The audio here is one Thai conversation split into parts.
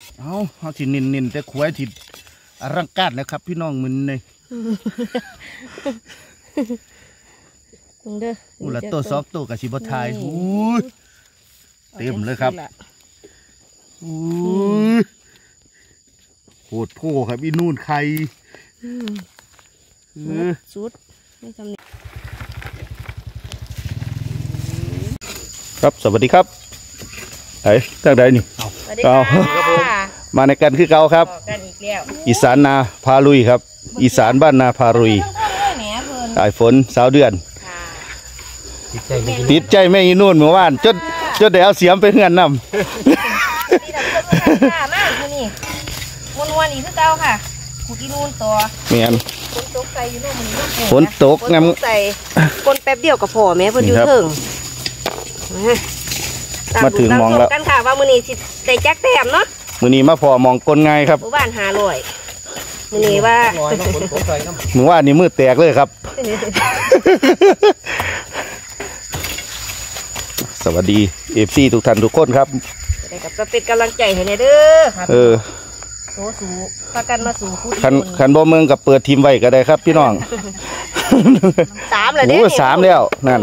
เอาที่นินแต่ขวยที่อลังการนะครับพี่น้องมึนเลยอุละตัวซอกตัวกับชิบะไทยเต็มเลยครับโหดโพครับอีนู่นใครสุดไม่ทำนี่ครับสวัสดีครับไอ้ตั้งใดนี่เก่ามาในกันคือเก่าครับอีสานนาพาลุยครับอีสานบ้านนาพาลุยสายฝนสาวเดือนติดใจแม่อีนู่นเมื่อวานจดเดี๋ยวเสียมไปเฮือนนำวันนี้คือเก่าค่ะขุดอีนู่นตัวเมียนฝนตกใส่อยู่นู่นมันฝนตกงั้นใส่คนแป๊บเดียวกับพ่อแม่เพิ่นอยู่เถิงมาถึงมองแล้วกันค่ะว่ามื้อนี้สิได้จักแต้มเนาะมื้อนี้มาพอมองกลไงครับบ้าน500มื้อนี้ว่ามื้อวานนี่มือแตกเลยครับสวัสดี FC ทุกท่านทุกคนครับได้กับเป็นกำลังใจให้เด้อครับสู้พากันมาสู่คู่คันบ่เมืองกับเปิดทีมไว้ก็ได้ครับพี่น้อง 3แล้วเด้โอ้3แล้วนั่น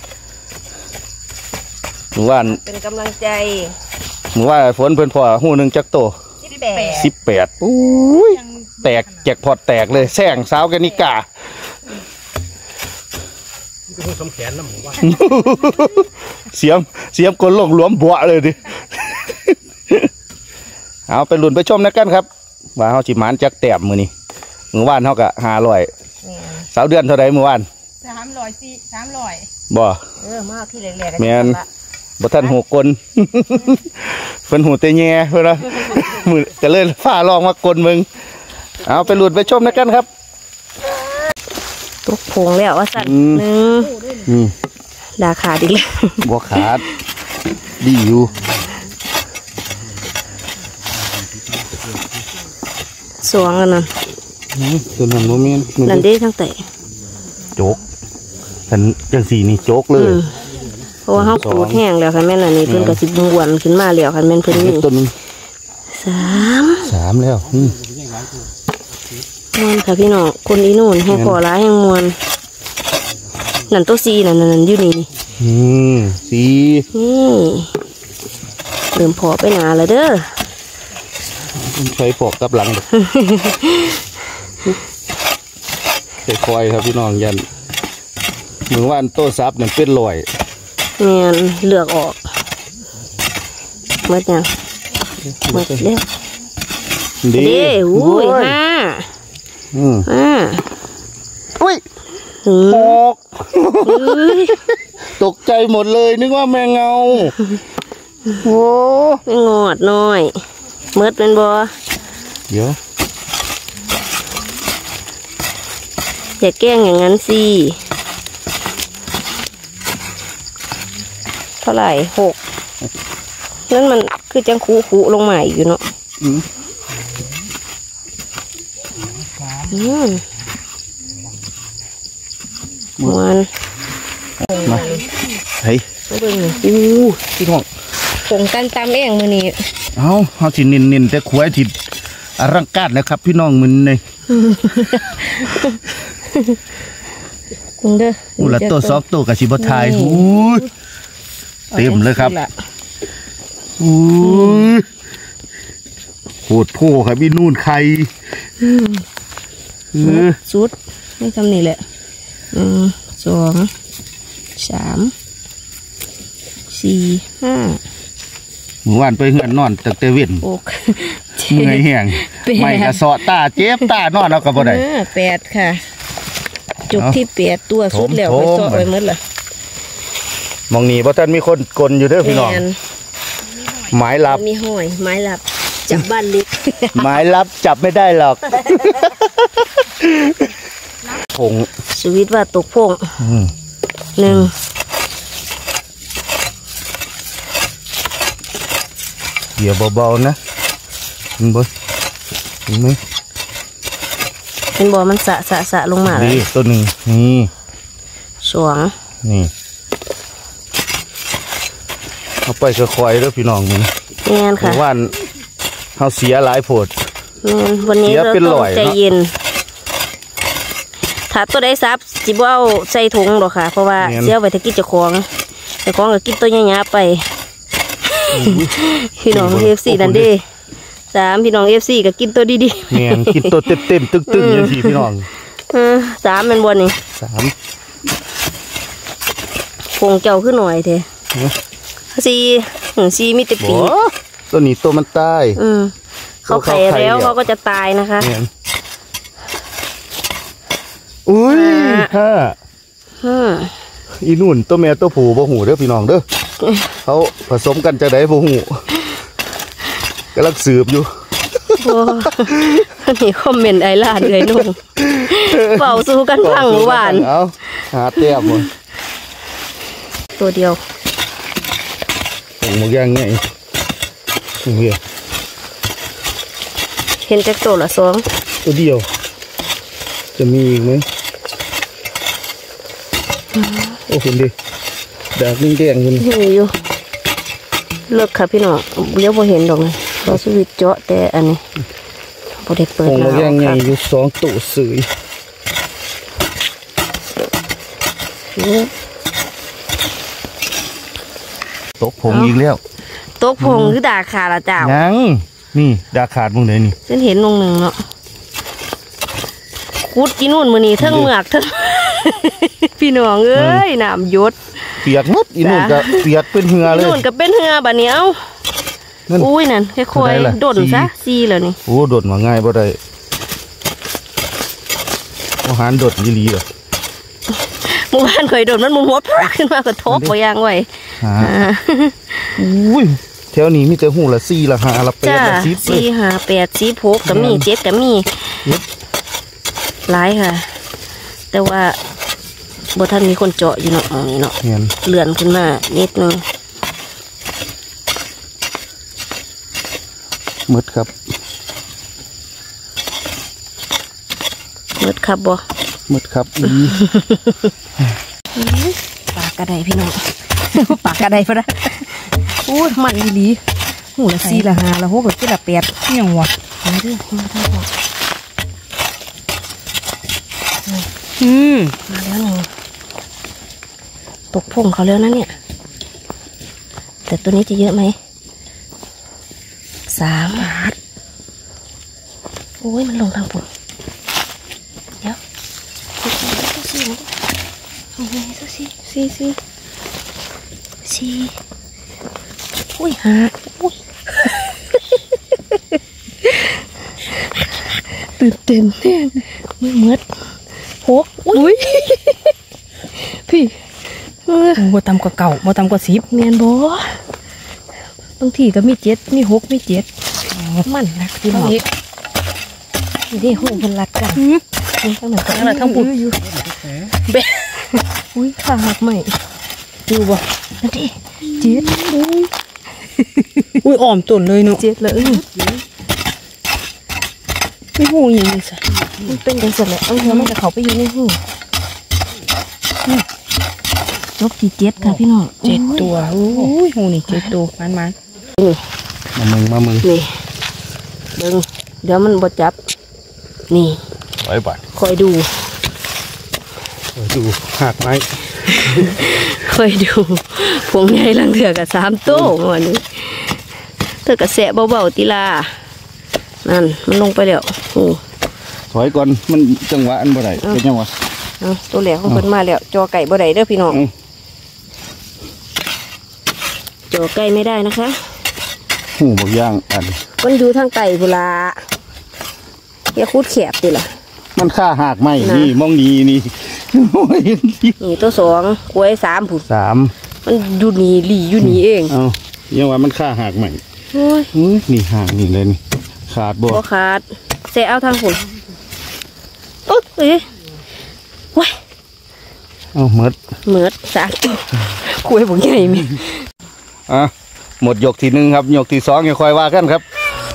หมู่บ้านเป็นกำลังใจหมู่บ้านฝนเพิ่นพอหูนึงจักโต18อุ้ยแตกแจกพอดแตกเลยแซงสาวกันนิกาสมแขนน้ำหมู่บ้านเสียมคนลงหลวมบัวเลยดิเอาไปลุ้นไปชมนะกันครับว่าเฮาสิหมานจักแต้มมื้อนี้มื้อวานเฮาก็500สาวเดือนเท่าใดมื้อวาน 300บ่มาที่แรกๆแม่นบ่ทันหูกลเพิ่นหูแต่แย่เพิ่นว่ามื้อก็เลยฟ้าร้องมากลมึงเอาไปลุ้นไปชมนะกันครับตกพงแล้วว่าสั่นนึงราคาดีบ่ขาดดีอยู่สวงอันนั้นตัวนั้นโมเมนต์นั่นได้ทั้งแต่โจกฉันจังสีนี่โจกเลยเพราะว่าเขาขูดแห้งแล้วค่ะแม่น่ะนี่เพิ่นกระสิบวนขึ้นมาแล้วค่ะแม่เพิ่นนี่ตัวนึง3แล้วมวนค่ะพี่น้องคนอีนู่นแห้งก่อร้ายแห้งมวนนั่นตัวซีนั่นอยู่นี่สีนี่เริ่มพอไปหนาแล้วเด้อใช้ปอกกับหลังใส่คอยครับพี่น้องยันเหมือนว่าโต้ซับเนี่ยเป็นลอยเงี้ยเลือกออกเมื่อยังเมื่อเร็วดีอุ้ยอุ้ยปอกตกใจหมดเลยนึกว่าแมงเงาโอ้ไม่งอดน้อยเมื่อเป็นบ่เดี๋ยวอย่าแกล้งอย่างนั้นสิเท่าไหร่6นั่นมันคือจังคูลงมาอยู่เนาะมันมาเฮ้ยพี่น้องผงกันตามเองมือนี้เอาที่นินแต่ขวยที่อลังการนะครับพี่น้องมึนเลยอุละตัวซอกตัวกับชิบะไทยเต็มเลยครับโหดโพครับอีนู่นใครสุดไม่ทำนี่แหละ2 3 4 5 หมู่บ้านไปเฮือนนอนตั้งแต่เว้นเมื่อยแห้งไม่กระสอตาเจ็บตานอนเอากับบ่ได้ 8ค่ะจุกที่8ตัวสุดแล้วไปต่อไปหมดเลยมองนี่เพราะท่านมีคนกลอยู่เด้อพี่น้องหมายลับมีห้อยหมายลับจับบ้านเล็กหมายลับจับไม่ได้หรอกพงชีวิตว่าตกพง1 เดี๋ยวเบาๆนะเห็นบ่เห็นไหมเห็นบ่มันสะลงมาเลยตัวหนึ่งนี่สวงนี่เอาไปค่อยๆแล้วพี่น้องมึงแน่นค่ะว่านเขาเสียหลายโพดวันนี้เราต้องใจเย็นถ้าตัวได้ซับจิบเอาใส่ถุงหรอกค่ะเพราะว่าเสียไว้ถ้ากินเจ้าของก็กินตัวใหญ่ๆไปพี่น้องFCนั่นดิ3พี่น้องFCก็กินตัวดีๆเนี่ยกินตัวเต็มๆตึงๆอย่างที่พี่น้อง 3เป็นบนนี่คงเจ้าขึ้นหน่อยเถอะ4มีแต่ปีตัวนี้ตัวมันตายเขาไข่แล้วเขาก็จะตายนะคะอุ้ยอีนุ่นตัวแม่ตัวผู้บ่หูเด้อพี่น้องเด้อเขาผสมกันจะได้บ่หูกำลังสืบอยู่นี่คอมเมนต์ไอลาดเลยนุ่งเป่าสู้กันพังหวานเอาหาเตี้ยหมดตัวเดียวหมูย่างไงเห็นจากตัวละ2 ตัวเดียวจะมีอีกไหมโอ้คุณดิดากนิ่งแดงคุณอยู่เลิกค่ะพี่น้องเลี้ยวพอเห็นดอกเลยเราสวิตเจาะแต่อันนี้พอได้เปิดหมูย่างไงอยู่2ตัวสื่อตกผงอีกแล้วตกผงคือดาขาดละจ้ายังนี่ดาขาดมึงไหนนี่ฉันเห็นลงหนึ่งเนาะคุดกินนู่นมือนี่ทั้งเมือกทั้งพี่น้องเอ้ยน้ำยศเปียกหมดอีนู่นก็เปียกเป็นเหือเลยนู่นก็เป็นเหือแบบนี้เอ้าอุ้ยนั่นค่อยๆด่นซะซีเลยนี่โอ้ด่นมาง่ายบ่ได้อาหารด่นยี่ลีเหรอหมู่บ้านเคยด่นมันมุมหัวขึ้นมากระทบไปยังไว้อุ้ยแถวนี้มีแต่หูละ4ละ5ละ8ละ10 4 5 8 10 6ก็มี7ก็มีหลายค่ะแต่ว่าบ่ท่านมีคนเจาะอยู่เนาะนี่เนาะเลื่อนขึ้นมานิดนึงมืดครับบ่มืดครับปากกระไดพี่น้องปากกระไดพอนะอู้มันดีหูละ4ละ5ละ6ละ7ละ8ยังวะมาเด้อมาแล้วนี่ตกพุ่งเขาแล้วนะเนี่ยแต่ตัวนี้จะเยอะไหม3 บาทโอ้ยมันลงทางปุ่นเดี๋ยวสี่อุ้ย5อุ้ยตื่นเต้นเนี่ยไม่เมื่อ6อุ้ยพี่บ่ต่ำกว่าเก่าบ่ต่ำกว่า10เมียนบ่บางทีก็มี7มี6มี7มันรักที่หมอกนี่หูมันรักกันนี่ตั้งแต่ทั้งปุ่นอยู่เบ๊อุ้ยขาหักใหม่ดูบ่นั่นดิ7อุ้ยอ่อมตุ่นเลยเนาะ7เลยไม่หูอย่างนี้สิมันเป็นจังสันแหละเนื้อมันจะเข้าไปอยู่ในหูจบที่7ค่ะพี่น้อง7ตัวอุ้ยหูนี่7ตัวมันมามึงนี่เดี๋ยวมันบดจับนี่คอยดูหักไหมคอยดูพวงใหญ่ลังเถื่อกับ3ตัววันนี้เถื่อกับแสะเบาๆตีลานั่นมันลงไปแล้วถอยก่อนมันจังหวะอันบ่ได้เป็นยังวะตัวแหลกของเพิ่นมาแล้วจอไก่บ่ได้เด้อพี่น้องจอไก่ไม่ได้นะคะหูบางอย่างอันมันอยู่ทางไก่พุละอย่าคูดแคบดิล่ะมันฆ่าหักไหมนี่มองนี่นี่ตัว2กล้วย3ผุด 3 มันอยู่นี่หลี่อยู่นี่เองยังว่ามันฆ่าหักไหมนี่หักนี่เลยนี่ขาดบ่ขาดเสียเอาทางผุดอุ๊ยว้ายเมิด3ตัวกล้วยผมใหญ่มีหมดยกที่1ครับยกที่2ยังคอยว่ากันครับ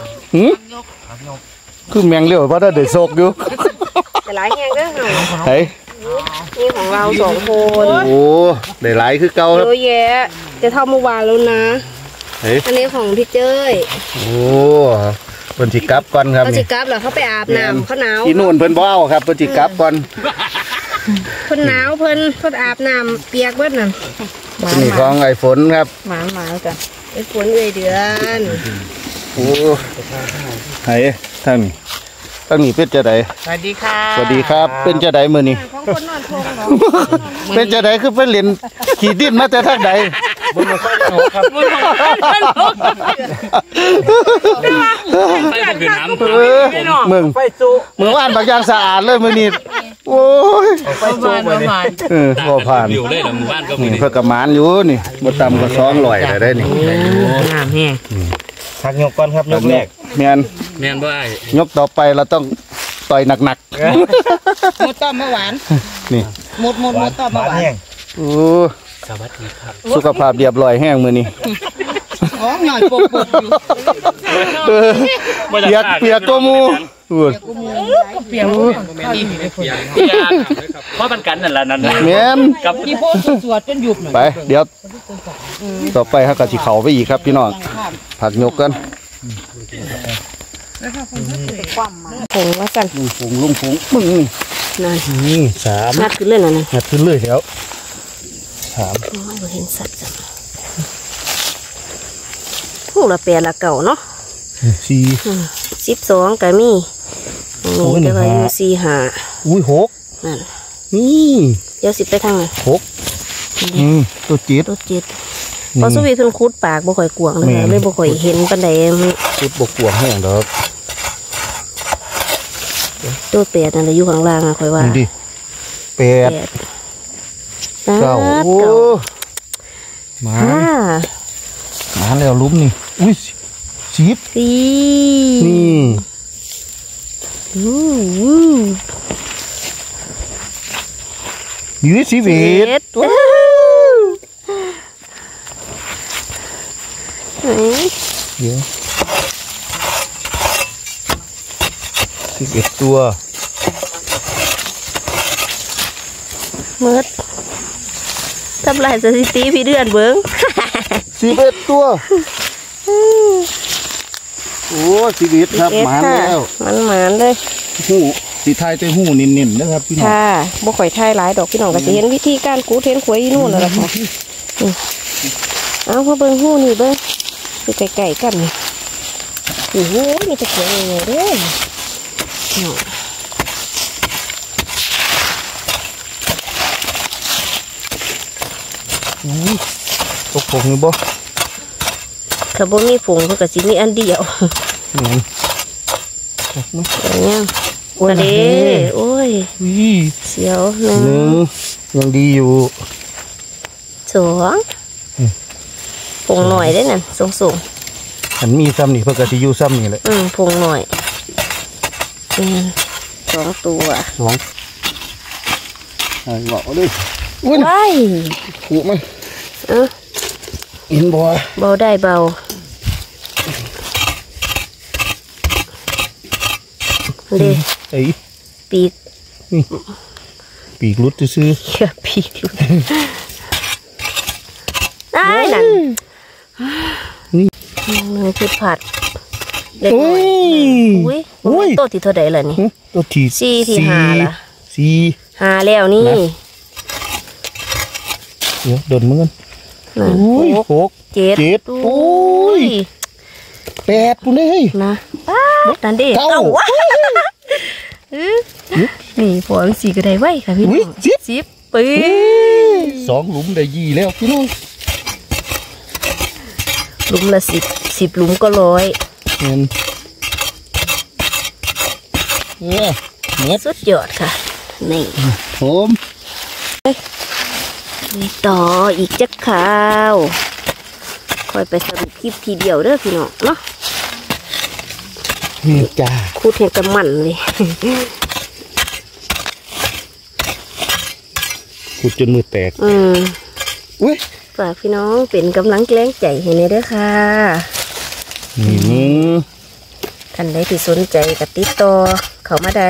คือแมงเลี้ยวเพราะถ้าเดือดโศกอยู่แต่หลายแห้งเด้อเฮ้ยนี่ของเรา2 คนโอ้ได้หลายคือเก่าครับเยอะแยะจะเท่าเมื่อวานแล้วนะอันนี้ของพี่เจ้ยโอ้เพิ่นสิกลับก่อนครับเขาสินี่กลับแล้วเขาไปอาบน้ำเขาหนาวที่นู่นเพิ่นบ่เอาครับเพิ่นสิกลับก่อนเพิ่นหนาวเพิ่นอาบน้ำเปียกเบิดนั่นนี่ของไอ้ฝนครับหมาจ้ะไอ้ฝนเอ้ยเดือนโอ้ไหทางนี้เป็นจะไดสวัสดีค่ะสวัสดีครับ เป็นจะไดมื้อนี้ของคนนอนทงเหรอเป็นจะไดคือเป็นเหรียญขี่ดินมาแต่ทางใดบุญมาค่อยจะหกครับบุญมาไปคือน้ำมึงไฟสู้มึงว่านบางอย่างสะอาดเลยมื้อนี้โอ้ยไฟสู้ไปเลยบ่ผ่านอยู่เลยหมู่บ้านก็มีนี่เพิ่นก็หมานอยู่นี่บ่ต่ำกว่า200ได้นี่น้ำแห้งทักยกก่อนครับยกแรกแม่นแม่นบ่ไอ้ยกต่อไปเราต้องต่อยหนักหมูต้มมะหวานๆนี่หมูต้มมะหวานโอ้สวัสดีครับสุขภาพเรียบร้อยแห้งมื้อนี้อ๋อหน่อยปกอยู่เปียกตัวหมูอุ้ยเปลี่ยนเพราะมันกันนั่นแหละนั่นแม่นกับกี่โพสสวดจนหยุบหน่อยไปเดี๋ยวต่อไปเฮาก็สิเข้าไปอีกครับพี่น้องผักยกกันผงว่าสั่นลุงผงมึงนี่นั่นนี่สามนัดขึ้นเลยนะนี่หัดขึ้นเลยแล้วสามโอ้ยบ่เห็นสัตว์จ้ะผู้ละแปดละเก่าเนาะสี่ 12ก็มีนี่แต่ว่าอยู่4 5 อุ้ยหกนั่นนี่เดี๋ยวสิไปทางไหนหกตัวเจ็ดตัวเจ็ดเพราะสุวีเพิ่นคุดปากบ่ค่อยกวางเลยเลยบ่ค่อยเห็นปานใดชุดบกกวงแห้งดอกตัวแปดนั่นแหละอยู่ข้างล่างอ่ะค่อยว่านี่ดิแปดแปดเก้าโอ้มาห้ามาแล้วลุ้มนี่อุ้ยสิบสี่นี่อู้ยี่สิบเอ็ดว้าวไหนเดี๋ยว11ตัวเมิดทำลายสถิติพี่เดือนเบิ้ง 11ตัวโอ้11ครับมาแล้วมันหมานเลยหูสีไทยแต่หูนิ่นๆนะครับพี่น้องค่ะบ่ข่อยทายหลายดอกพี่น้องก็จะเห็นวิธีการกูเทนขวยอีนู่นแล้วล่ะค่ะนี่เอามาเบิ้งหูนี่เบิ้งคือไก่ๆกันนี่โอ้โหมีตะเกียบยังไงเด้อนี่ตกผมนี่บ่ถ้าบ่มีผงเพิ่นก็สิมีอันเดียวนี่อย่างเงี้ยโอ้ยโอ้ยวิเสียวหนึ่งหนึ่งยังดีอยู่สองผงหน่อยได้นั่นส่งอันมีซ้ำนี่เพื่อกสิอยู่ซ้ำนี่แหละผงหน่อย2 ตัวสองไอ้บอกเลยอุ้ยว้ายขู่มันเออเห็นบ่เบาได้เบาเด้ไอ้ปีกปีกรุดซื้อเขียปีกอยู่ได้นั่นมือคือผัดเล็กโอ้น้อยยอุ้ยตัวที่เท่าใดล่ะนี่ตัวที่สี่ที่ห้าล่ะสี่ 5แล้วนี่เดี๋ยวโดนมือกันนั่นอุ้ยหกหกเจ็ดเจ็ดโอ้ยแปดปุ่นเลยนะป้าดนั่นดิเก้านี่พอสีก็ได้ไว้ค่ะพี่น้อุ้ยองสิบ 10 ปีสองหลุมได้ยี่แล้วพี่น้องหลุมละ10หลุมก็100 เงินเนี่ยเม็ดสุดยอดค่ะนี่ผมนี่ต่ออีกจักข่าวคอยไปสรุปคลิปทีเดียวเด้อพี่น้องเนาะนี่จ้าคูดเห็นกระมันเลยขุดจนมือแตก อุ้ยฝากพี่น้องเป็นกำลังแรงใจให้ในเด้อค่ะนี่ท่านใดที่สนใจก็ติดต่อเข้ามาได้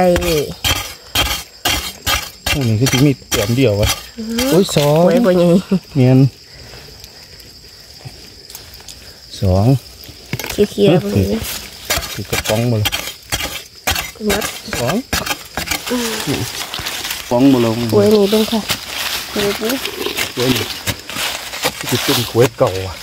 อันนี้คือจะมีแต้มเดียววะโอ้ยสองไว้บ่ใหญ่เนียนสองเคลียร์ๆบ่นี้คือกระป๋องมาเลยหมดป๋องมาเลยกล้วยนี่เบิ่งค่ะกล้วยนี่ขวยนี่จะเป็นขวยเก่าอ่ะ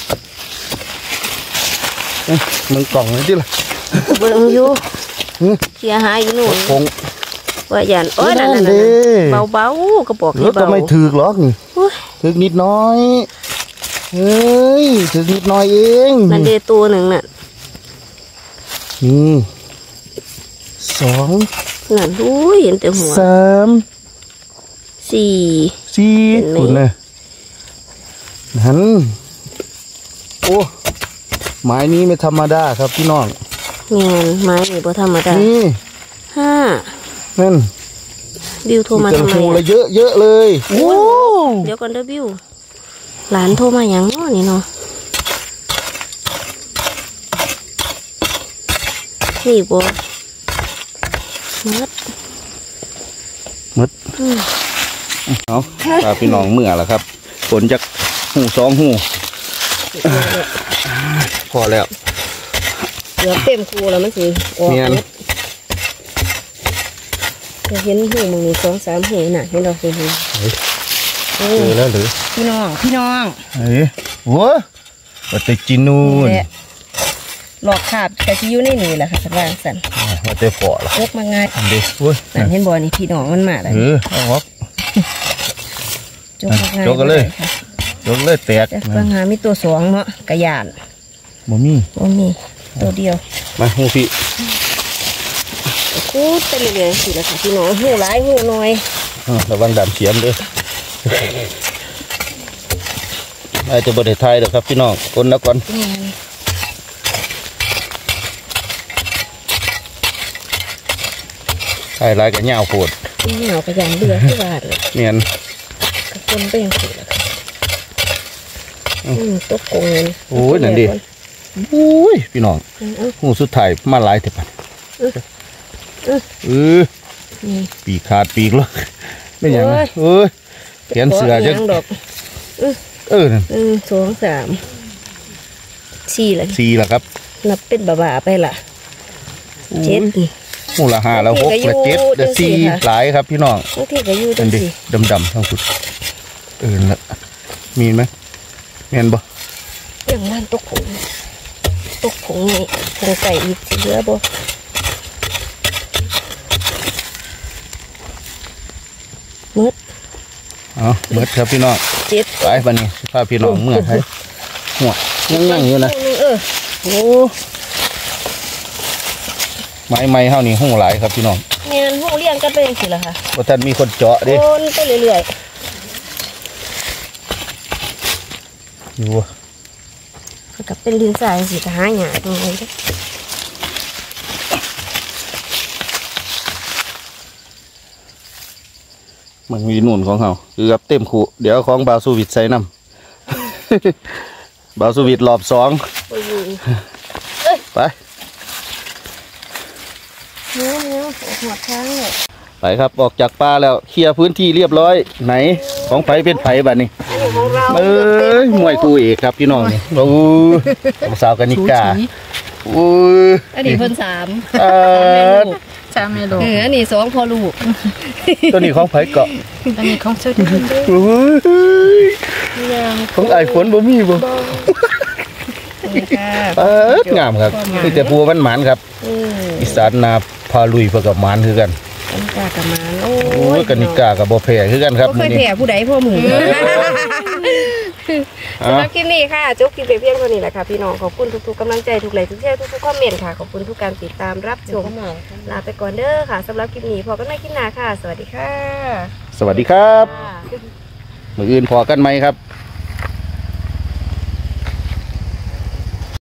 มันกล่องเลยที่ละเบิ่งอยู่เสียหายอยู่นู่นคงว่าหยันโอ้ยนั่นเบาๆก็บอกแล้วก็ไม่ถือหรอกนี่ถือนิดน้อยเฮ้ยถือนิดน้อยเองนั่นเดตัวหนึ่งน่ะนี่สองนั่นอุ้ยเห็นแต่หัวสามสี่สี่เห็นไหมคุณน่ะนั่นโอ้ไม้นี้ไม่ธรรมดาครับพี่น้องเงี้ยไม้นี่บ่ธรรมดานี่ 5 นั่นบิวโทรมาทำไมโทรอะเลยเยอะเลยโอ้เดี๋ยวก่อนเด้อบิวหลานโทรมาอย่างน้อนี่เนาะนี่บ่มัดมดเอาพาพี่น้องเมื่อแล้วครับฝนจากหูสองหูพอแล้วเดี๋ยวเต็มคูแล้วมันสิออกเนียนจะเห็นหูมึงมี2-3หูน่ะเห็นเราคือเจอแล้วหรือพี่น้องเฮ้ยโอ้วัดเตจินูนหลอกขาดแต่ที่อยู่ในนี่แหละค่ะสันว่างสันวัดเตฝอละยกมาง่ายอันเดียวโอ้ยนั่นเห็นบ่อนี่พี่น้องมันมาเลยเอาออกจกมาง่ายจกกันเลยค่ะยกเลยแตกแต่ปัญหามีตัว2เนาะกระยานบ่มีว่ามีตัวเดียวมาหูพี่กูดไปเรื่อยๆสิละค่ะพี่น้องหูร้ายหูน้อยระวังดำเสียมเด้ออาจจะบริไทยเด้อครับพี่น้องคนละก่อนไทยลายกับเหงาโผดเหงากระยานเบื่อที่ว่าเลยเนียนกระคนไปยังสิละค่ะตกโกงเงินโอ้ยนั่นดิโอ้ยพี่น้องหูสุดท้ายมาหลายแต่ปัดปีกขาดปีกแล้วไม่อย่างนั้นเอ้ยแขนเสือจะดอกนั่น 1 2 3 4ละสี่ละครับนับเป็นบ่าๆไปละ7 หูละห้าละหกละเจ็ดละสี่หลายครับพี่น้องบางทีก็อยู่จันั่งนดิสิดำๆทั้งสุดละมีไหมแม่นบ่อย่างมันตกผงนี่ผงไก่อีกสิเหลือบ่มืดอ๋อเบิดครับพี่น้อง 7 ไปบันนี้พาพี่น้องเมื่อไทยหัวยังอยู่นะ โอ้ไม้เฮานี่หูหลายครับพี่น้องแม่นหูเลี้ยงกันไปจังซี่ล่ะค่ะว่าท่านมีคนเจาะเดิโอนไปเรื่อยอยู่ๆกับเป็นดินทรายสิก็หาหยาตรงนี้เด้อมันมีนุ่นของเขาคือกับเต็มขู่เดี๋ยวของบาวสูวิตใส่น้ำ บาวสูวิตรอบ2 บ่อยู่ไปเนื้อหัวช้างเลยไปครับออกจากป่าแล้วเคลียร์พื้นที่เรียบร้อยไหนของไผเป็นไผบัดนี้ของเรามวยคู่เอกครับพี่น้องนี่โอ้ของสาวกนิกาโอ้ยอันนี้เพิ่น3 จ้าไม่รู้อันนี้2พอลูกตัวนี้ของไผเกาะอันนี้ของเจ้าโอ้ยของไอ้ฝนบ่มีบ่นี่ค่ะงามครับคือแต่พัวมันหมานครับอีสานนาพาลุยเพื่อกับหมานคือกันกันกากับมันโอ้โอ้ยกนิกากับบ่แพ้คือกันครับเคยแผ่ผู้ใดพ่อมือสำหรับคลิปนี้ค่ะจบคลิปไปเพียงเท่านี้แหละค่ะพี่น้องขอบคุณทุกๆกำลังใจทุกไลค์ทุกแชร์ทุกๆคอมเมนต์ค่ะขอบคุณทุกการติดตามรับชมลาไปก่อนเด้อค่ะสำหรับคลิปนี้พอกันใหม่คลิปหน้าค่ะ สวัสดีค่ะสวัสดีครับมื้ออื่นพอกันไหมครับ